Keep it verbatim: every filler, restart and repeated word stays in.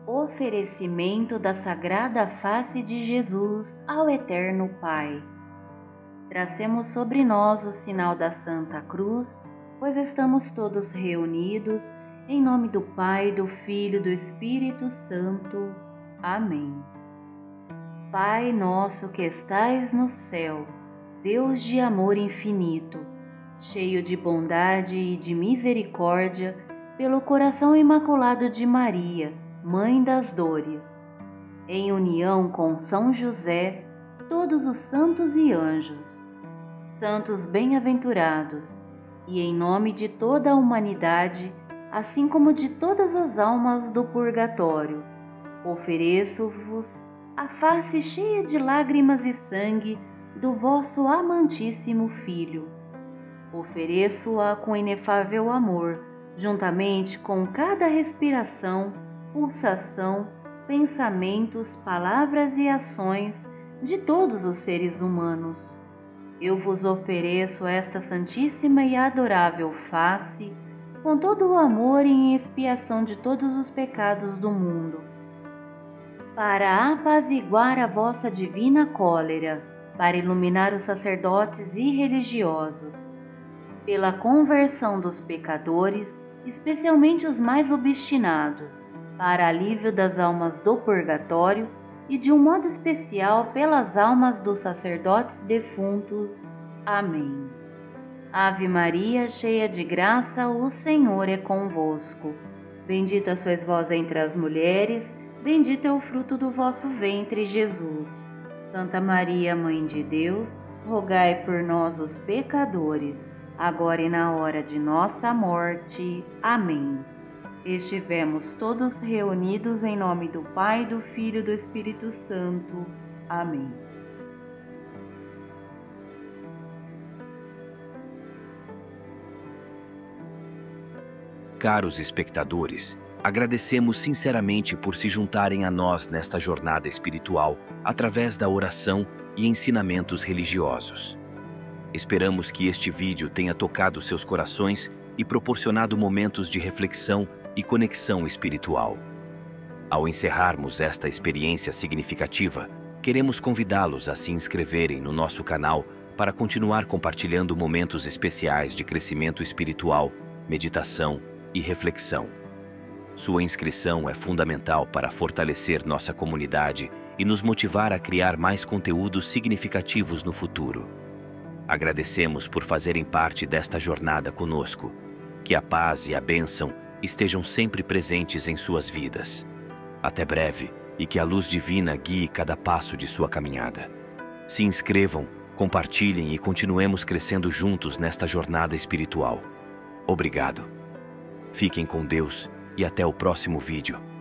Oferecimento da Sagrada Face de Jesus ao Eterno Pai. Tracemos sobre nós o sinal da Santa Cruz, pois estamos todos reunidos, em nome do Pai, do Filho e do Espírito Santo. Amém. Pai nosso que estais no céu, Deus de amor infinito, cheio de bondade e de misericórdia, pelo coração imaculado de Maria, Mãe das Dores, em união com São José, todos os santos e anjos, santos bem-aventurados, e em nome de toda a humanidade, assim como de todas as almas do purgatório, ofereço-vos a face cheia de lágrimas e sangue do vosso amantíssimo Filho. Ofereço-a com inefável amor, juntamente com cada respiração, pulsação, pensamentos, palavras e ações de todos os seres humanos. Eu vos ofereço esta santíssima e adorável face, com todo o amor e em expiação de todos os pecados do mundo, para apaziguar a vossa divina cólera, para iluminar os sacerdotes e religiosos, pela conversão dos pecadores, especialmente os mais obstinados, para alívio das almas do purgatório e de um modo especial pelas almas dos sacerdotes defuntos. Amém. Ave Maria, cheia de graça, o Senhor é convosco. Bendita sois vós entre as mulheres, bendito é o fruto do vosso ventre, Jesus. Santa Maria, Mãe de Deus, rogai por nós os pecadores, agora e na hora de nossa morte. Amém. Estivemos todos reunidos em nome do Pai, do Filho e do Espírito Santo. Amém. Caros espectadores, agradecemos sinceramente por se juntarem a nós nesta jornada espiritual através da oração e ensinamentos religiosos. Esperamos que este vídeo tenha tocado seus corações e proporcionado momentos de reflexão e conexão espiritual. Ao encerrarmos esta experiência significativa, queremos convidá-los a se inscreverem no nosso canal para continuar compartilhando momentos especiais de crescimento espiritual, meditação e reflexão. Sua inscrição é fundamental para fortalecer nossa comunidade e nos motivar a criar mais conteúdos significativos no futuro. Agradecemos por fazerem parte desta jornada conosco. Que a paz e a bênção estejam sempre presentes em suas vidas. Até breve e que a luz divina guie cada passo de sua caminhada. Se inscrevam, compartilhem e continuemos crescendo juntos nesta jornada espiritual. Obrigado. Fiquem com Deus e até o próximo vídeo.